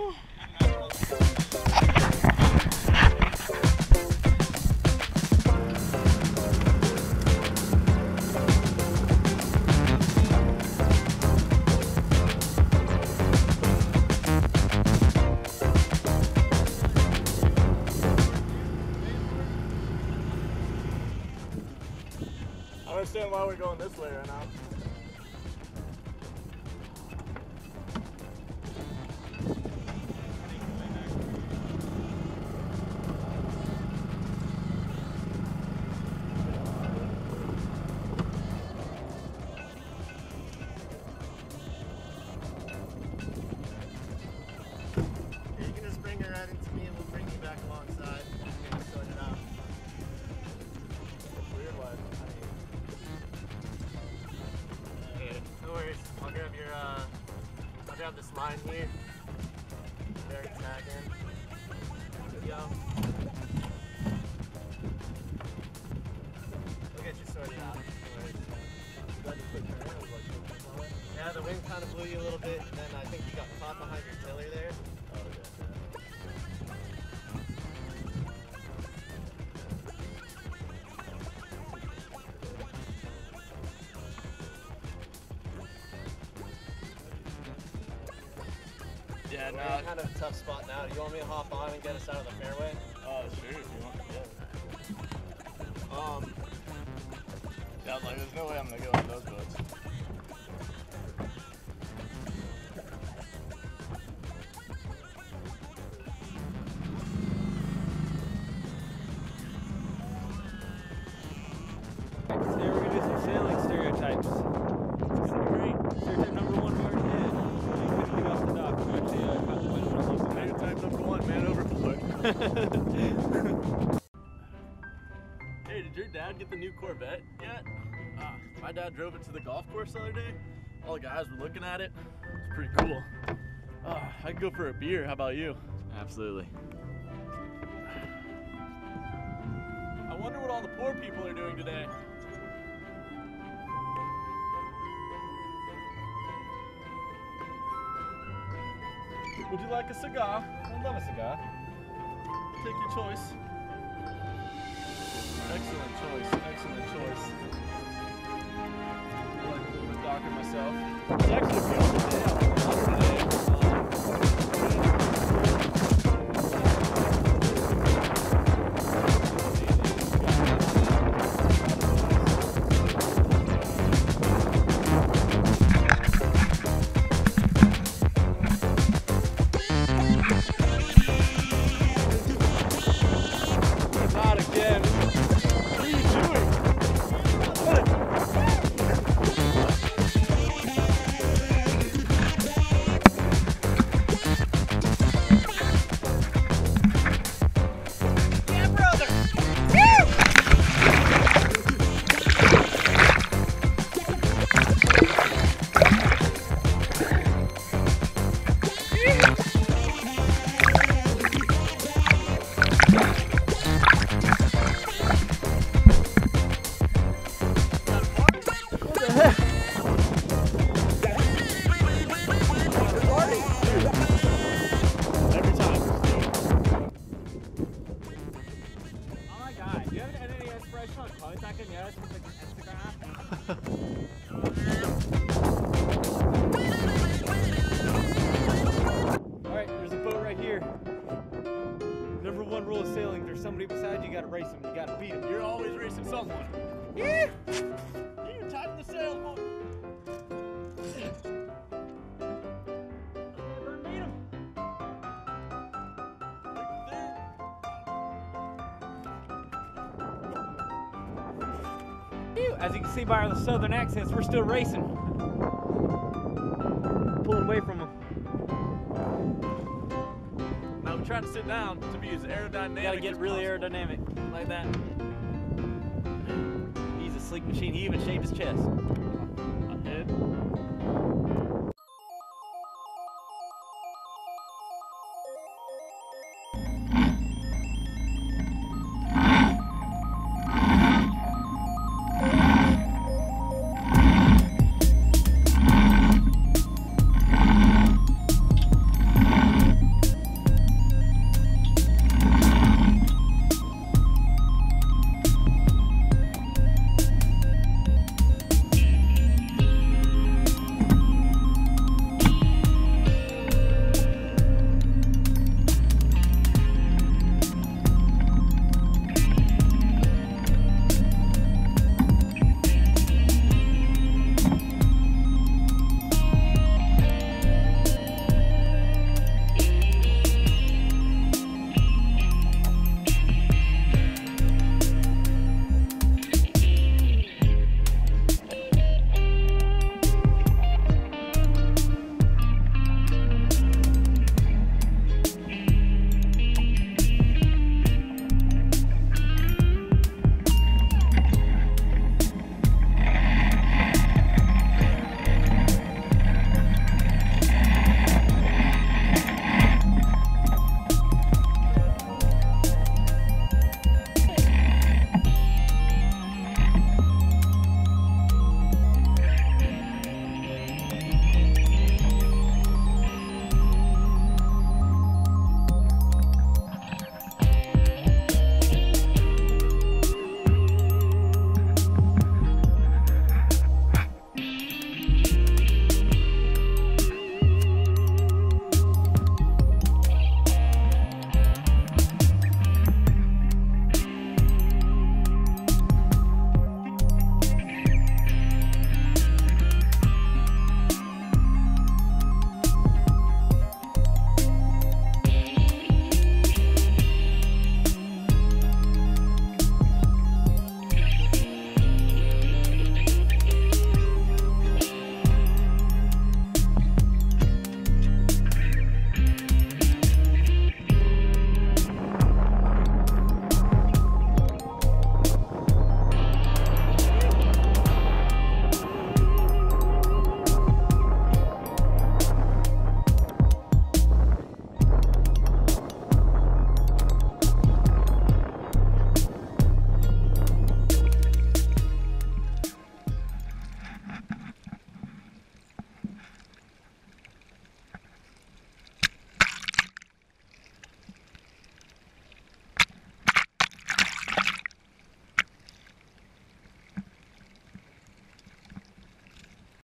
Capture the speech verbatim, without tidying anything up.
I understand why we're going this way right now. You can just bring her right into me and we'll bring you back alongside and sort it out. Weird life. No worries. I'll grab your, uh, I'll grab this line here. There, tag in. Good go. We'll get you sorted out. No worries. Yeah, the wind kind of blew you a little bit, and then I think you got caught behind your tiller there. Oh, okay. Yeah, We're no. in kind of a tough spot now. Do you want me to hop on and get us out of the fairway? Oh, sure, if you want. Yeah. Um. Yeah, like, there's no way I'm gonna go in those boats. Today we're gonna do some sailing stereotypes. It's gonna be great. Stereotype number one we already did. We couldn't get off the dock. We actually uh, caught the wind when I was losing. Stereotype number one, man overboard. Hey, did your dad get the new Corvette yet? Uh, my dad drove it to the golf course the other day. All the guys were looking at it. It's pretty cool. Uh, I'd go for a beer. How about you? Absolutely. I wonder what all the poor people are doing today. Would you like a cigar? I love a cigar. Take your choice. Excellent choice, excellent choice. I like a little bit darker myself. It's actually a beautiful day out in the water today. Not again. What are you doing? Yeah, brother! Every time. Oh my god, do you have any inspirational quotes I can use for Instagram? Alright, there's a boat right here. Number one rule of sailing, there's somebody beside you, you gotta race them, you gotta beat them. You're always racing someone. Yeah! You're tighten the sails, boy. Never beat them. As you can see by our southern accents, we're still racing. Pulling away from them. Now we try to sit down to be as aerodynamic. You gotta get as really possible. aerodynamic, like that. He's a sleek machine, he even shaved his chest.